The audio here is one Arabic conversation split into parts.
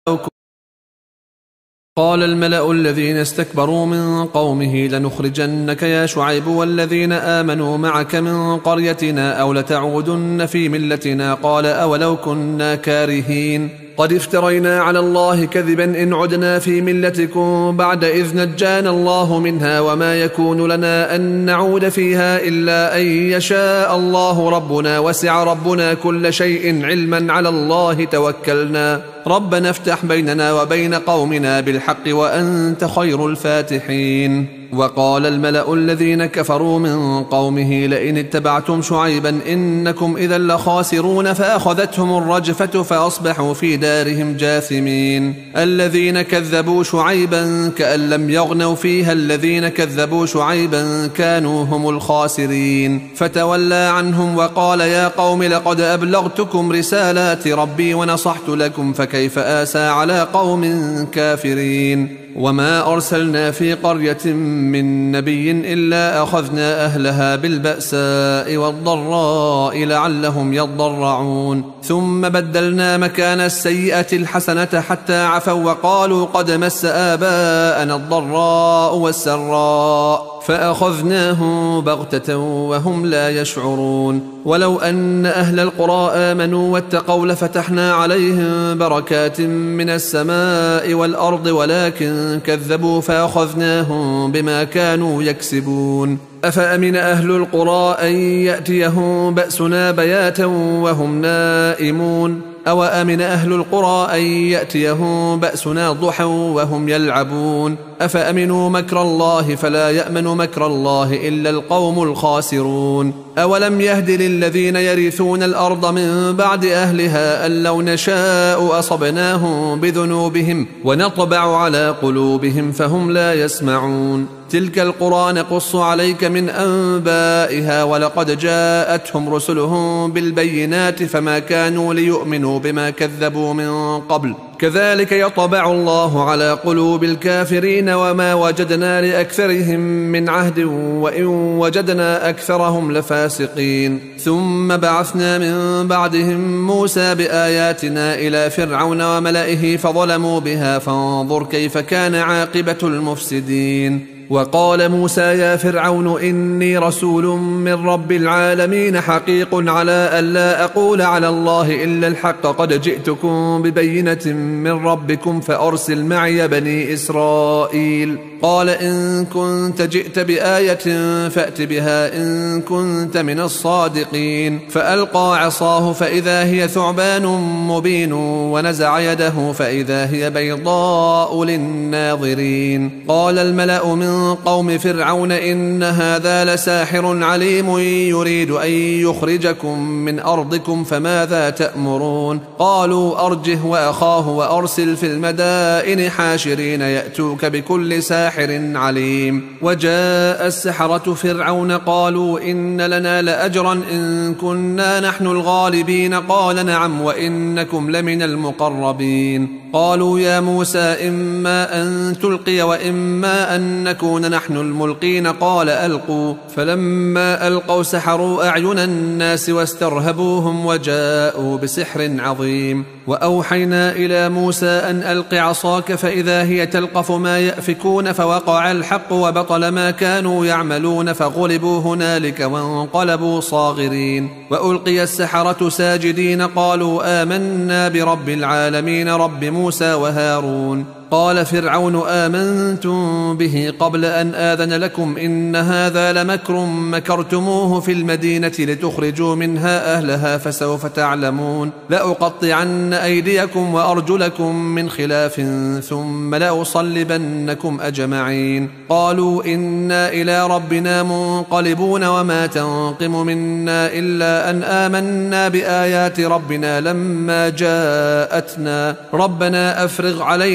قال الملأ الذين استكبروا من قومه لنخرجنك يا شعيب والذين آمنوا معك من قريتنا أو لتعودن في ملتنا. قال أولو كنا كارهين قد افترينا على الله كذبا إن عدنا في ملتكم بعد إذ نجانا الله منها وما يكون لنا أن نعود فيها إلا أن يشاء الله ربنا وسع ربنا كل شيء علما على الله توكلنا ربنا افتح بيننا وبين قومنا بالحق وأنت خير الفاتحين. وقال الملأ الذين كفروا من قومه لئن اتبعتم شعيبا إنكم إذا لخاسرون فأخذتهم الرجفة فأصبحوا في دارهم جاثمين. الذين كذبوا شعيبا كأن لم يغنوا فيها الذين كذبوا شعيبا كانوا هم الخاسرين. فتولى عنهم وقال يا قوم لقد أبلغتكم رسالات ربي ونصحت لكم فكيف آسى على قوم كافرين. وما أرسلنا في قرية من نبي إلا أخذنا أهلها بالبأساء والضراء لعلهم يضرعون ثم بدلنا مكان السيئة الحسنة حتى عفوا وقالوا قد مس آباءنا الضراء والسراء فأخذناهم بغتة وهم لا يشعرون. ولو أن أهل القرى آمنوا واتقوا لفتحنا عليهم بركات من السماء والأرض ولكن كذبوا فأخذناهم بما كانوا يكسبون. أفأمن أهل القرى أن يأتيهم بأسنا بياتا وهم نائمون أو أمن أهل القرى أن يأتيهم بأسنا ضحى وهم يلعبون. أفأمنوا مكر الله فلا يأمن مكر الله إلا القوم الخاسرون. أولم يهد للذين يرثون الأرض من بعد أهلها أن لو نشاء أصبناهم بذنوبهم ونطبع على قلوبهم فهم لا يسمعون. تلك القرى نقص عليك من أنبائها ولقد جاءتهم رسلهم بالبينات فما كانوا ليؤمنوا بما كذبوا من قبل كذلك يطبع الله على قلوب الكافرين وما وجدنا لأكثرهم من عهد وإن وجدنا أكثرهم لفاسقين. ثم بعثنا من بعدهم موسى بآياتنا إلى فرعون وملئه فظلموا بها فانظر كيف كان عاقبة المفسدين. وقال موسى يا فرعون إني رسول من رب العالمين حقيق على ألا أقول على الله إلا الحق قد جئتكم ببينة من ربكم فأرسل معي بني إسرائيل. قال إن كنت جئت بآية فأت بها إن كنت من الصادقين. فألقى عصاه فإذا هي ثعبان مبين ونزع يده فإذا هي بيضاء للناظرين. قال الملأ من قوم فرعون إن هذا لساحر عليم يريد أن يخرجكم من أرضكم فماذا تأمرون. قالوا أرجه وأخاه وأرسل في المدائن حاشرين يأتوك بكل ساحر عليم. وجاء السحرة فرعون قالوا إن لنا لأجرا إن كنا نحن الغالبين. قال نعم وإنكم لمن المقربين. قالوا يا موسى إما أن تلقي وإما أن نكون نحن الملقين. قال ألقوا. فلما ألقوا سحروا أعين الناس واسترهبوهم وجاءوا بسحر عظيم. وأوحينا إلى موسى أن ألق عصاك فإذا هي تلقف ما يأفكون فوقع الحق وبطل ما كانوا يعملون فغلبوا هنالك وانقلبوا صاغرين. وألقي السحرة ساجدين قالوا آمنا برب العالمين رب موسى وهارون. قال فرعون آمنتم به قبل أن آذن لكم إن هذا لمكر مكرتموه في المدينة لتخرجوا منها أهلها فسوف تعلمون. لأقطعن أيديكم وأرجلكم من خلاف ثم لأصلبنكم أجمعين. قالوا إنا إلى ربنا منقلبون وما تنقم منا إلا أن آمنا بآيات ربنا لما جاءتنا ربنا أفرغ علينا صبرا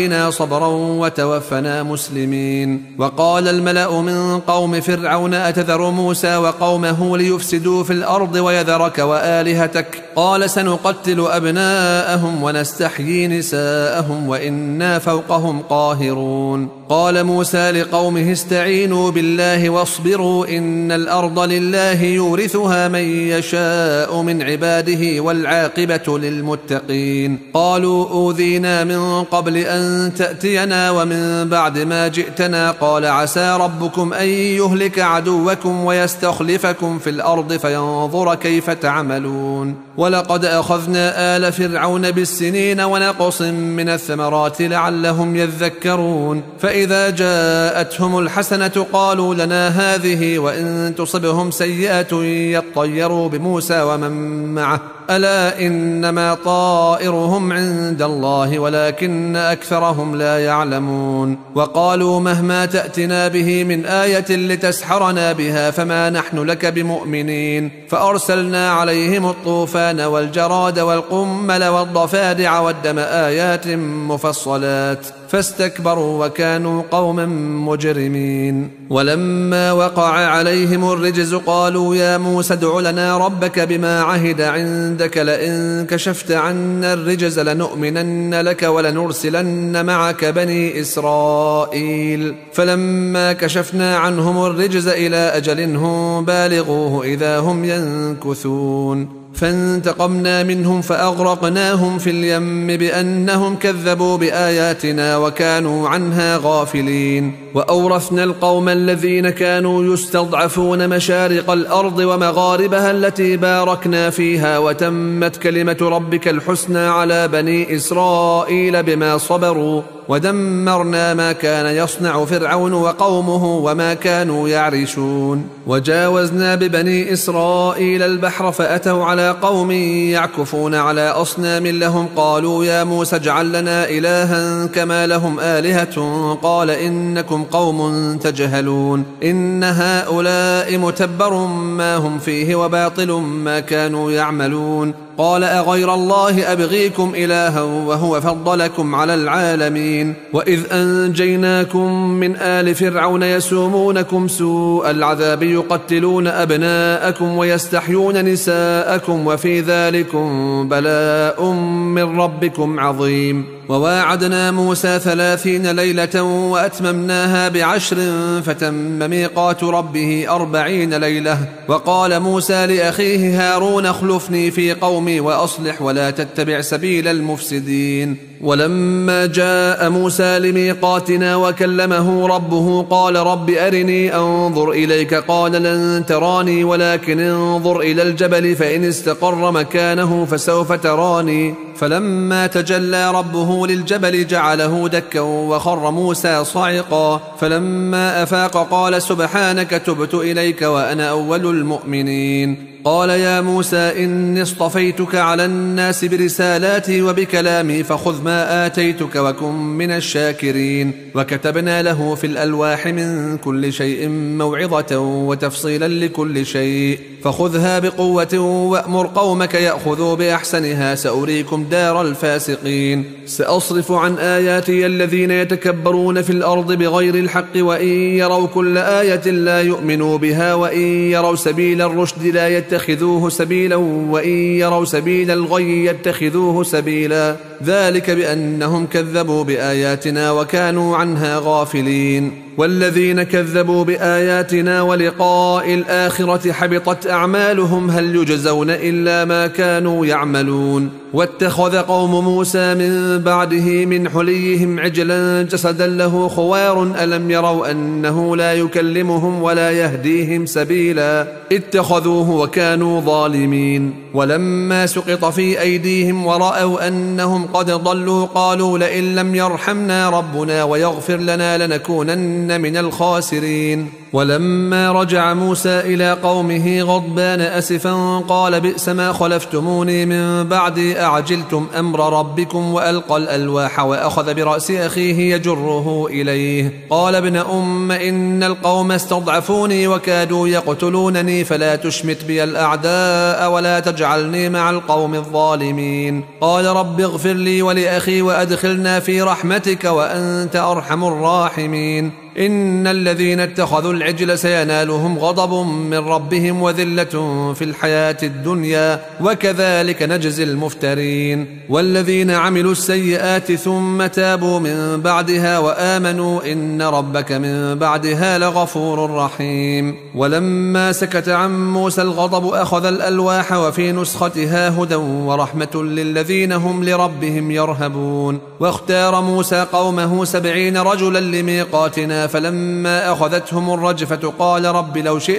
صبرا وتوفنا مسلمين. وقال الملأ من قوم فرعون أتذر موسى وقومه ليفسدوا في الأرض ويذرك وآلهتك؟ قال سنقتل أبناءهم ونستحيي نساءهم وإنا فوقهم قاهرون. قال موسى لقومه استعينوا بالله واصبروا إن الأرض لله يورثها من يشاء من عباده والعاقبة للمتقين. قالوا أوذينا من قبل أن تأتينا ومن بعد ما جئتنا قال عسى ربكم أن يهلك عدوكم ويستخلفكم في الأرض فينظر كيف تعملون. ولقد أخذنا آل فرعون بالسنين ونقص من الثمرات لعلهم يذكرون. فإذا جاءتهم الحسنة قالوا لنا هذه وإن تصبهم سيئة يطيروا بموسى ومن معه ألا إنما طائرهم عند الله ولكن أكثرهم لا يعلمون. وقالوا مهما تأتنا به من آية لتسحرنا بها فما نحن لك بمؤمنين. فأرسلنا عليهم الطوفان والجراد والقمل والضفادع والدم آيات مفصلات فاستكبروا وكانوا قوما مجرمين. ولما وقع عليهم الرجز قالوا يا موسى ادع لنا ربك بما عهد عندك لئن كشفت عنا الرجز لنؤمنن لك ولنرسلن معك بني إسرائيل. فلما كشفنا عنهم الرجز إلى أجل هم بالغوه إذا هم ينكثون. فانتقمنا منهم فأغرقناهم في اليم بأنهم كذبوا بآياتنا وكانوا عنها غافلين. وأورثنا القوم الذين كانوا يستضعفون مشارق الأرض ومغاربها التي باركنا فيها وتمت كلمة ربك الحسنى على بني إسرائيل بما صبروا ودمرنا ما كان يصنع فرعون وقومه وما كانوا يعرشون. وجاوزنا ببني إسرائيل البحر فأتوا على قوم يعكفون على أصنام لهم قالوا يا موسى اجعل لنا إلها كما لهم آلهة قال إنكم قوم تجهلون إن هؤلاء متبر ما هم فيه وباطل ما كانوا يعملون. قال أغير الله أبغيكم إلها وهو فضلكم على العالمين. وإذ أنجيناكم من آل فرعون يسومونكم سوء العذاب يقتلون أبناءكم ويستحيون نساءكم وفي ذلكم بلاء من ربكم عظيم. وواعدنا موسى 30 ليلة وأتممناها ب10 فتم ميقات ربه 40 ليلة. وقال موسى لأخيه هارون اخلفني في قومي وأصلح ولا تتبع سبيل المفسدين. ولما جاء موسى لميقاتنا وكلمه ربه قال رب أرني أنظر إليك قال لن تراني ولكن انظر إلى الجبل فإن استقر مكانه فسوف تراني. فلما تجلى ربه للجبل جعله دكا وخر موسى صعقا. فلما أفاق قال سبحانك تبت إليك وأنا أول المؤمنين. قال يا موسى إني اصطفيتك على الناس برسالاتي وبكلامي فخذ ما آتيتك وكن من الشاكرين. وكتبنا له في الألواح من كل شيء موعظة وتفصيلا لكل شيء فخذها بقوة وأمر قومك يأخذوا بأحسنها سأريكم دار الفاسقين. سأصرف عن آياتي الذين يتكبرون في الأرض بغير الحق وإن يروا كل آية لا يؤمنوا بها وإن يروا سبيل الرشد لا يتخذوه سبيلا وإن يروا سبيل الغي يتخذوه سبيلا ذلك بأنهم كذبوا بآياتنا وكانوا عنها غافلين. والذين كذبوا بآياتنا ولقاء الآخرة حبطت أعمالهم هل يجزون إلا ما كانوا يعملون. واتخذ قوم موسى من بعده من حليهم عجلا جسدا له خوار ألم يروا أنه لا يكلمهم ولا يهديهم سبيلا اتخذوه وكانوا ظالمين. ولما سقط في أيديهم ورأوا أنهم قد ضلوا قالوا لئن لم يرحمنا ربنا ويغفر لنا لنكونن من الخاسرين. ولما رجع موسى إلى قومه غضبان أسفا قال بئس ما خلفتموني من بعدي أعجلتم أمر ربكم، وألقى الألواح وأخذ برأس أخيه يجره إليه قال ابن أم إن القوم استضعفوني وكادوا يقتلونني فلا تشمت بي الأعداء ولا تجعلني مع القوم الظالمين. قال رب اغفر لي ولأخي وأدخلنا في رحمتك وأنت أرحم الراحمين. إن الذين اتخذوا العجل سينالهم غضب من ربهم وذلة في الحياة الدنيا وكذلك نجزي المفترين. والذين عملوا السيئات ثم تابوا من بعدها وآمنوا إن ربك من بعدها لغفور رحيم. ولما سكت عن موسى الغضب أخذ الألواح وفي نسختها هدى ورحمة للذين هم لربهم يرهبون. واختار موسى قومه 70 رجلا لميقاتنا فلما أخذتهم الرجفة قال رب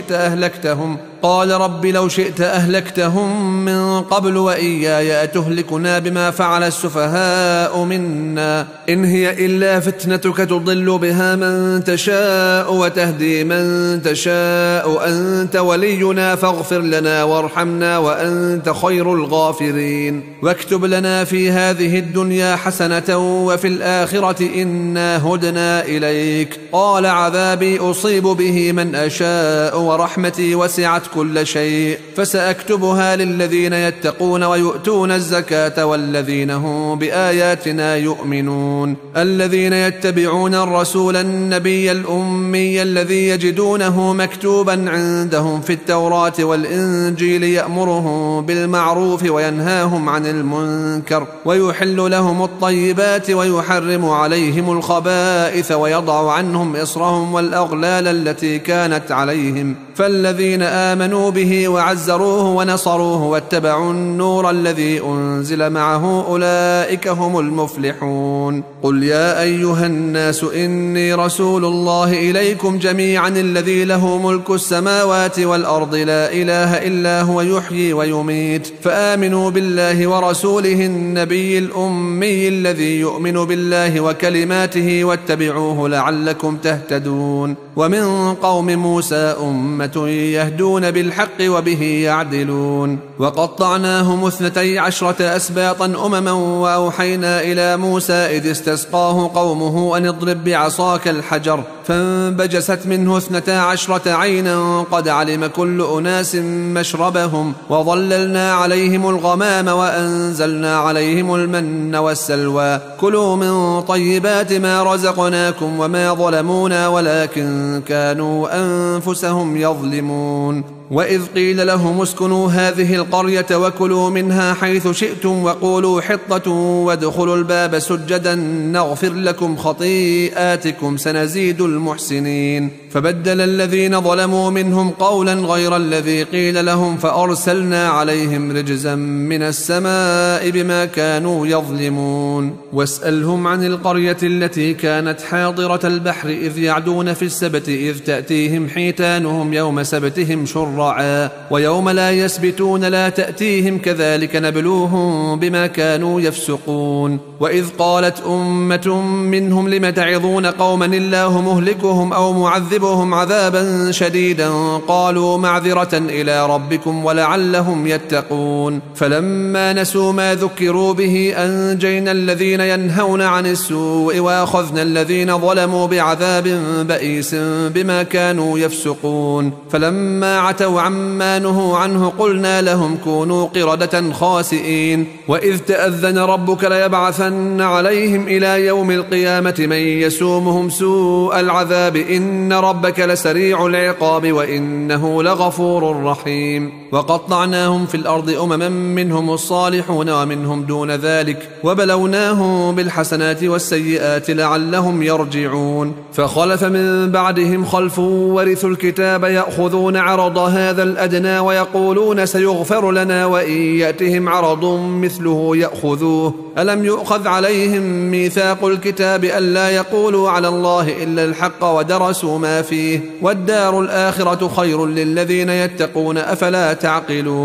لو شئت أهلكتهم من قبل وإياي أتهلكنا بما فعل السفهاء منا إن هي إلا فتنتك تضل بها من تشاء وتهدي من تشاء أنت ولينا فاغفر لنا وارحمنا وأنت خير الغافرين. واكتب لنا في هذه الدنيا حسنة وفي الآخرة إنا هدنا إليك. قال عذابي أصيب به من أشاء ورحمتي وسعت كل شيء فسأكتبها للذين يتقون ويؤتون الزكاة والذين هم بآياتنا يؤمنون. الذين يتبعون الرسول النبي الأمي الذي يجدونه مكتوبا عندهم في التوراة والإنجيل يأمرهم بالمعروف وينهاهم عن المنكر ويحل لهم الطيبات ويحرم عليهم الخبائث ويضع عنهم إصرهم والأغلال التي كانت عليهم. فالذين آمنوا به وعزروه ونصروه واتبعوا النور الذي أنزل معه أولئك هم المفلحون. قل يا أيها الناس إني رسول الله إليكم جميعا الذي له ملك السماوات والأرض لا إله إلا هو يحيي ويميت فآمنوا بالله ورسوله النبي الأمي الذي يؤمن بالله وكلماته واتبعوه لعلكم تهتدون. ومن قوم موسى أمة يهدون بالحق وبه يعدلون. وقطعناهم 12 أسباطا أمما وأوحينا إلى موسى إذ استسقاه قومه أن اضرب بعصاك الحجر فانبجست منه 12 عينا قد علم كل أناس مشربهم وظللنا عليهم الغمام وأنزلنا عليهم المن والسلوى كلوا من طيبات ما رزقناكم وما ظلمونا ولكن كانوا أنفسهم يظلمون. وإذ قيل لهم اسكنوا هذه القرية وكلوا منها حيث شئتم وقولوا حطة وادخلوا الباب سجدا نغفر لكم خطيئاتكم سنزيد المحسنين. فبدل الذين ظلموا منهم قولا غير الذي قيل لهم فأرسلنا عليهم رجزا من السماء بما كانوا يظلمون. واسألهم عن القرية التي كانت حاضرة البحر إذ يعدون في السبت إذ تأتيهم حيتانهم يوم سبتهم شرعا ويوم لا يسبتون لا تأتيهم كذلك نبلوهم بما كانوا يفسقون. وإذ قالت أمة منهم لم تعظون قوما الله مهلكهم أو معذبهم عذابا شديدا قالوا معذرة إلى ربكم ولعلهم يتقون. فلما نسوا ما ذكروا به أنجينا الذين ينهون عن السوء وأخذنا الذين ظلموا بعذاب بئيس بما كانوا يفسقون. فلما عتوا عما نهوا عنه قلنا لهم كونوا قردة خاسئين. وإذ تأذن ربك ليبعثن عليهم إلى يوم القيامة من يسومهم سوء العذاب إن ربك لسريع العقاب وإنه لغفور رحيم. وقطعناهم في الأرض أمما منهم الصالحون ومنهم دون ذلك وبلوناهم بالحسنات والسيئات لعلهم يرجعون. فخلف من بعدهم خلف ورثوا الكتاب يأخذون عرض هذا الأدنى ويقولون سيغفر لنا وإن يأتهم عرض مثله يأخذوه ألم يؤخذ عليهم ميثاق الكتاب ألا يقولوا على الله إلا الحق ودرسوا ما فيه والدار الآخرة خير للذين يتقون أفلا تعقلون.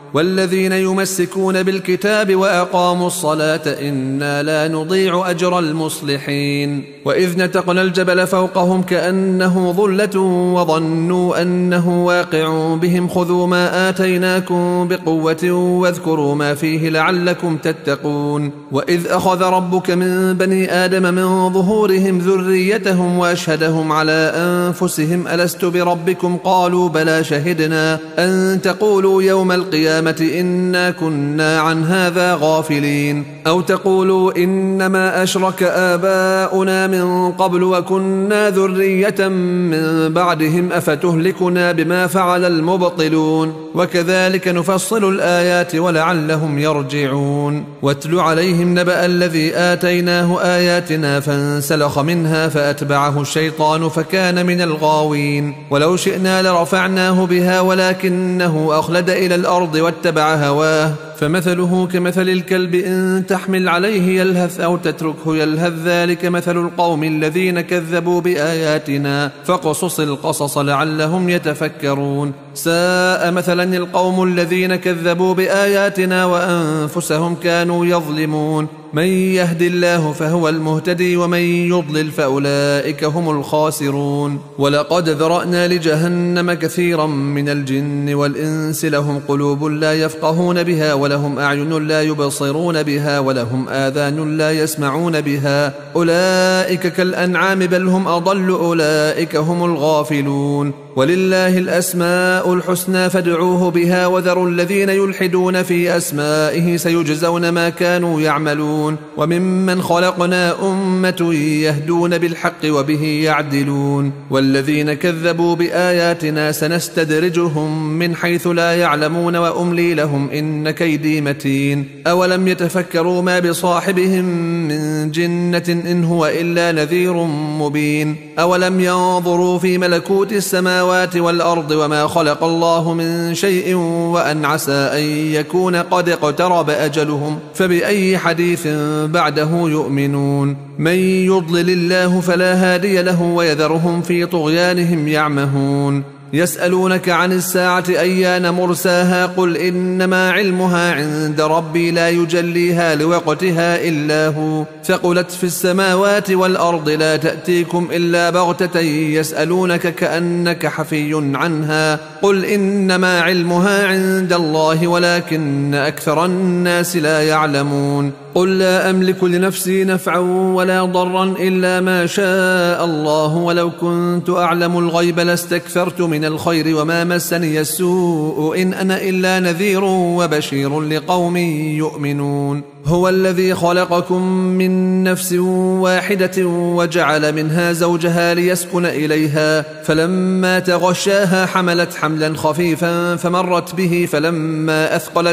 والذين يمسكون بالكتاب وأقاموا الصلاة إنا لا نضيع أجر المصلحين. وإذ نتقنا الجبل فوقهم كأنه ظلة وظنوا أنه واقع بهم خذوا ما آتيناكم بقوة واذكروا ما فيه لعلكم تتقون. وإذ أخذ ربك من بني آدم من ظهورهم ذريتهم وأشهدهم على أنفسهم ألست بربكم قالوا بلى شهدنا أن تقولوا يوم القيامة إنا كنا عن هذا غافلين أو تقولوا إنما أشرك آباؤنا من قبل وكنا ذرية من بعدهم أفتهلكنا بما فعل المبطلون وكذلك نفصل الآيات ولعلهم يرجعون. واتل عليهم نبأ الذي آتيناه آياتنا فانسلخ منها فأتبعه الشيطان فكان من الغاوين. ولو شئنا لرفعناه بها ولكنه أخلد إلى الأرض واتبع هواه فمثله كمثل الكلب إن تحمل عليه يلهث أو تتركه يلهث ذلك مثل القوم الذين كذبوا بآياتنا فاقصص القصص لعلهم يتفكرون. ساء مثلا القوم الذين كذبوا بآياتنا وأنفسهم كانوا يظلمون. من يهد الله فهو المهتدي ومن يضلل فأولئك هم الخاسرون. ولقد ذرأنا لجهنم كثيرا من الجن والإنس لهم قلوب لا يفقهون بها ولهم أعين لا يبصرون بها ولهم آذان لا يسمعون بها أولئك كالأنعام بل هم أضل أولئك هم الغافلون. ولله الأسماء الحسنى فادعوه بها وذروا الذين يلحدون في أسمائه سيجزون ما كانوا يعملون. وممن خلقنا أمة يهدون بالحق وبه يعدلون. والذين كذبوا بآياتنا سنستدرجهم من حيث لا يعلمون وأملي لهم إن كيدي متين. أولم يتفكروا ما بصاحبهم من جنة إن هو إلا نذير مبين. أولم ينظروا في ملكوت السماوات والأرض وما خلق الله من شيء وأن عسى أن يكون قد اقترب أجلهم فبأي حديث بعده يؤمنون. من يضلل الله فلا هادي له ويذرهم في طغيانهم يعمهون. يسألونك عن الساعة أيان مرساها قل إنما علمها عند ربي لا يجليها لوقتها إلا هو ثقلت في السماوات والأرض لا تأتيكم إلا بغتة يسألونك كأنك حفي عنها قل إنما علمها عند الله ولكن أكثر الناس لا يعلمون. قل لا أملك لنفسي نفعا ولا ضرا إلا ما شاء الله ولو كنت أعلم الغيب لاستكثرت من الخير وما مسني السوء إن أنا إلا نذير وبشير لقوم يؤمنون. هو الذي خلقكم من نفس واحدة وجعل منها زوجها ليسكن إليها فلما تغشاها حملت حملا خفيفا فمرت به فلما أثقلت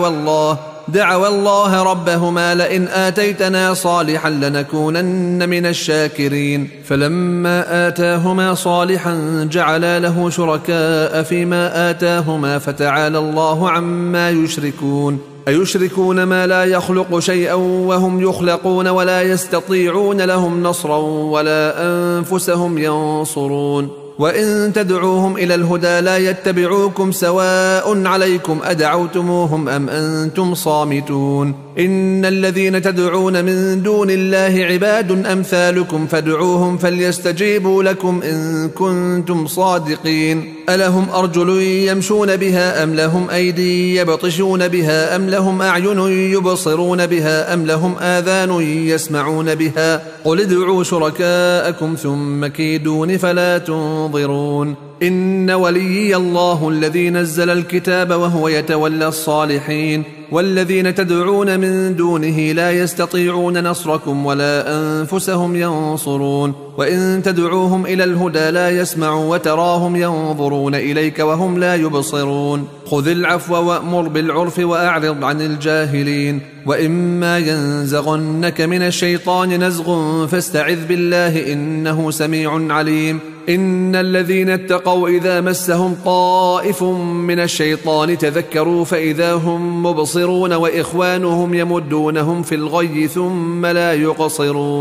دعوا الله ربهما لئن آتيتنا صالحا لنكونن من الشاكرين. فلما آتاهما صالحا جعلا له شركاء فيما آتاهما فتعالى الله عما يشركون. أيشركون ما لا يخلق شيئا وهم يخلقون ولا يستطيعون لهم نصرا ولا أنفسهم ينصرون. وإن تدعوهم إلى الهدى لا يتبعوكم سواء عليكم أدعوتموهم أم أنتم صامتون. إن الذين تدعون من دون الله عباد أمثالكم فادعوهم فليستجيبوا لكم إن كنتم صادقين. ألهم أرجل يمشون بها أم لهم أيدي يبطشون بها أم لهم أعين يبصرون بها أم لهم آذان يسمعون بها قل ادعوا شركاءكم ثم كيدون فلا تنظرون. إن وليي الله الذي نزل الكتاب وهو يتولى الصالحين. والذين تدعون من دونه لا يستطيعون نصركم ولا أنفسهم ينصرون. وإن تدعوهم إلى الهدى لا يسمعوا وتراهم ينظرون إليك وهم لا يبصرون. خذ العفو وأمر بالعرف وأعرض عن الجاهلين. وإما ينزغنك من الشيطان نزغ فاستعذ بالله إنه سميع عليم. إن الذين اتقوا إذا مسهم طائف من الشيطان تذكروا فإذا هم مبصرون وإخوانهم يمدونهم في الغي ثم لا يقصرون.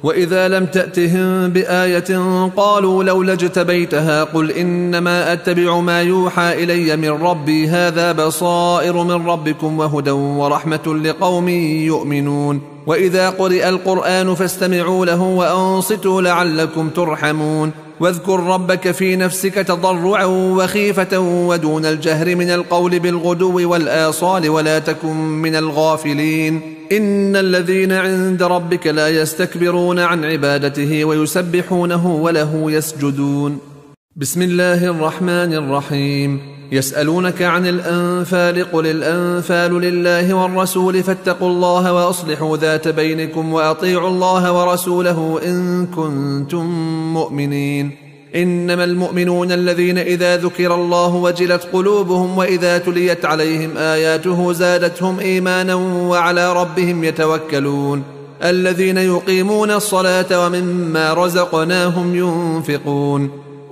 وإذا لم تأتهم بآية قالوا لولا اجتبيتها قل إنما أتبع ما يوحى إلي من ربي هذا بصائر من ربكم وهدى ورحمة لقوم يؤمنون وإذا قرئ القرآن فاستمعوا له وأنصتوا لعلكم ترحمون واذكر ربك في نفسك تضرعا وخيفة ودون الجهر من القول بالغدو والآصال ولا تكن من الغافلين إن الذين عند ربك لا يستكبرون عن عبادته ويسبحونه وله يسجدون. بسم الله الرحمن الرحيم. يسألونك عن الأنفال قل الأنفال لله والرسول فاتقوا الله وأصلحوا ذات بينكم وأطيعوا الله ورسوله إن كنتم مؤمنين. إنما المؤمنون الذين إذا ذكر الله وجلت قلوبهم وإذا تليت عليهم آياته زادتهم إيمانا وعلى ربهم يتوكلون الذين يقيمون الصلاة ومما رزقناهم ينفقون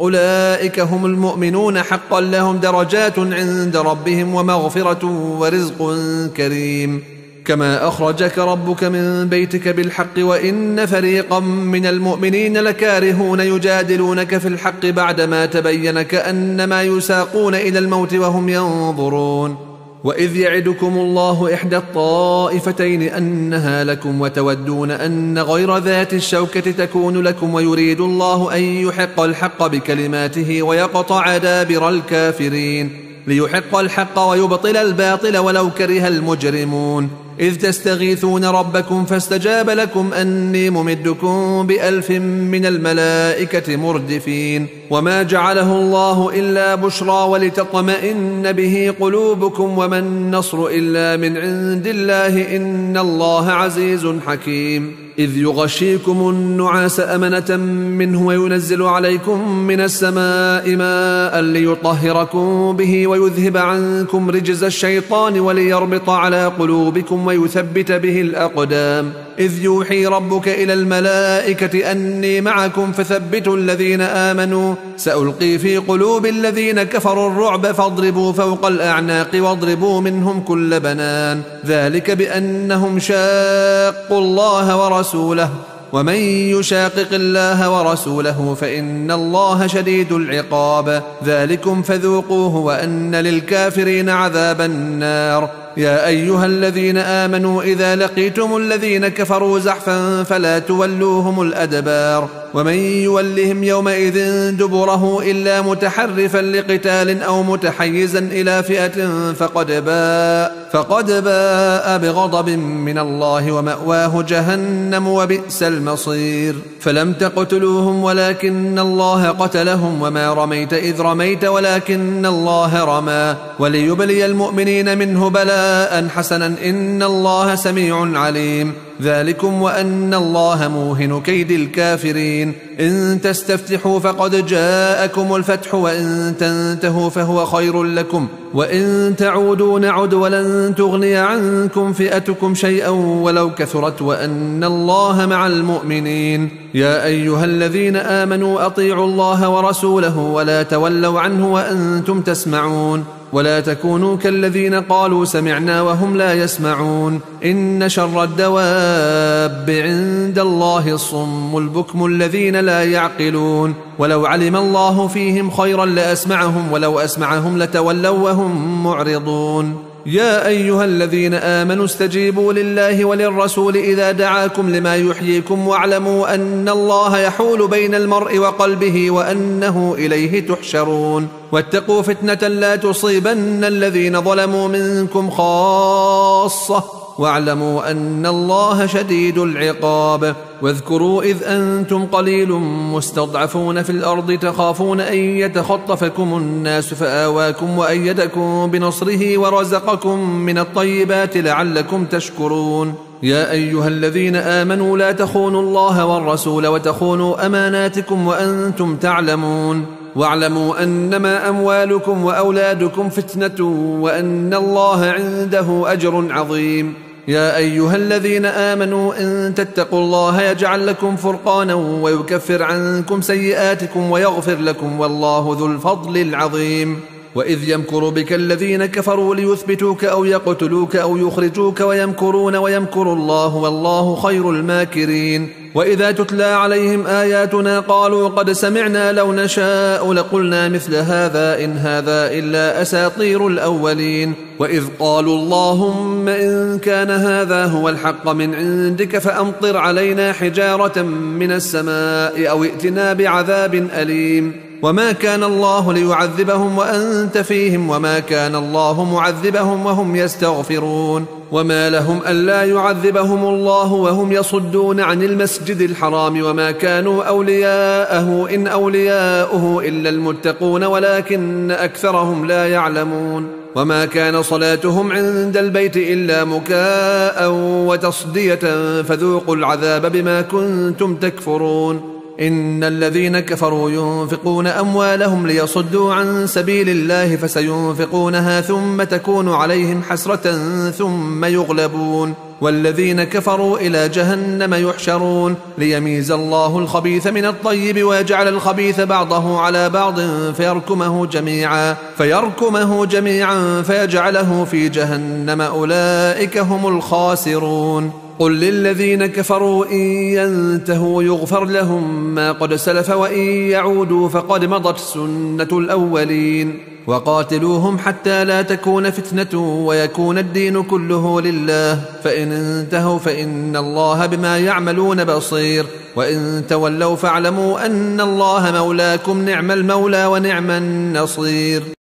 أولئك هم المؤمنون حقا لهم درجات عند ربهم ومغفرة ورزق كريم. كما أخرجك ربك من بيتك بالحق وإن فريقا من المؤمنين لكارهون يجادلونك في الحق بعدما تبين كأنما يساقون إلى الموت وهم ينظرون وإذ يعدكم الله إحدى الطائفتين أنها لكم وتودون أن غير ذات الشوكة تكون لكم ويريد الله أن يحق الحق بكلماته ويقطع دابر الكافرين ليحق الحق ويبطل الباطل ولو كره المجرمون. إذ تستغيثون ربكم فاستجاب لكم أني ممدكم ب1000 من الملائكة مردفين وما جعله الله إلا بشرى ولتطمئن به قلوبكم وما النصر إلا من عند الله إن الله عزيز حكيم. إذ يغشيكم النعاس أمنة منه وينزل عليكم من السماء ماء ليطهركم به ويذهب عنكم رجز الشيطان وليربط على قلوبكم ويثبت به الأقدام. إذ يوحي ربك إلى الملائكة أني معكم فثبتوا الذين آمنوا سألقي في قلوب الذين كفروا الرعب فاضربوا فوق الأعناق واضربوا منهم كل بنان ذلك بأنهم شاقوا الله ورسوله ومن يشاقق الله ورسوله فإن الله شديد العقاب ذلكم فذوقوه وأن للكافرين عذاب النار. يا أيها الذين آمنوا إذا لقيتم الذين كفروا زحفا فلا تولوهم الأدبار ومن يولهم يومئذ دبره إلا متحرفا لقتال أو متحيزا إلى فئة فقد باء بغضب من الله ومأواه جهنم وبئس المصير. فلم تقتلوهم ولكن الله قتلهم وما رميت إذ رميت ولكن الله رمى وليبلي المؤمنين منه بلاء حسنا إن الله سميع عليم. ذلكم وأن الله موهن كيد الكافرين. إن تستفتحوا فقد جاءكم الفتح وإن تنتهوا فهو خير لكم وإن تعودوا نعد ولن تغني عنكم فئتكم شيئا ولو كثرت وأن الله مع المؤمنين. يا أيها الذين آمنوا أطيعوا الله ورسوله ولا تولوا عنه وأنتم تسمعون ولا تكونوا كالذين قالوا سمعنا وهم لا يسمعون. إن شر الدواب عند الله الصم البكم الذين لا يعقلون ولو علم الله فيهم خيرا لأسمعهم ولو أسمعهم لتولوا وهم معرضون. يا أيها الذين آمنوا استجيبوا لله وللرسول إذا دعاكم لما يحييكم واعلموا أن الله يحول بين المرء وقلبه وأنه إليه تحشرون. واتقوا فتنة لا تصيبن الذين ظلموا منكم خاصة واعلموا أن الله شديد العقاب. واذكروا إذ أنتم قليل مستضعفون في الأرض تخافون أن يتخطفكم الناس فآواكم وأيدكم بنصره ورزقكم من الطيبات لعلكم تشكرون. يا أيها الذين آمنوا لا تخونوا الله والرسول وتخونوا أماناتكم وأنتم تعلمون واعلموا أنما أموالكم وأولادكم فتنة وأن الله عنده أجر عظيم. يا أيها الذين آمنوا إن تتقوا الله يجعل لكم فرقانا ويكفر عنكم سيئاتكم ويغفر لكم والله ذو الفضل العظيم. وإذ يمكر بك الذين كفروا ليثبتوك أو يقتلوك أو يخرجوك ويمكرون ويمكر الله والله خير الماكرين. وإذا تتلى عليهم آياتنا قالوا قد سمعنا لو نشاء لقلنا مثل هذا إن هذا إلا أساطير الأولين. وإذ قالوا اللهم إن كان هذا هو الحق من عندك فأمطر علينا حجارة من السماء أو ائتنا بعذاب أليم. وما كان الله ليعذبهم وأنت فيهم وما كان الله معذبهم وهم يستغفرون. وما لهم ألا يعذبهم الله وهم يصدون عن المسجد الحرام وما كانوا أولياءه إن أولياؤه إلا المتقون ولكن أكثرهم لا يعلمون. وما كان صلاتهم عند البيت إلا مكاء وتصدية فذوقوا العذاب بما كنتم تكفرون. إن الذين كفروا ينفقون أموالهم ليصدوا عن سبيل الله فسينفقونها ثم تكون عليهم حسرة ثم يغلبون والذين كفروا إلى جهنم يحشرون ليميز الله الخبيث من الطيب ويجعل الخبيث بعضه على بعض فيركمه جميعا فيجعله في جهنم أولئك هم الخاسرون. قل للذين كفروا إن ينتهوا يغفر لهم ما قد سلف وإن يعودوا فقد مضت سنة الأولين. وقاتلوهم حتى لا تكون فتنة ويكون الدين كله لله فإن انتهوا فإن الله بما يعملون بصير وإن تولوا فاعلموا أن الله مولاكم نعم المولى ونعم النصير.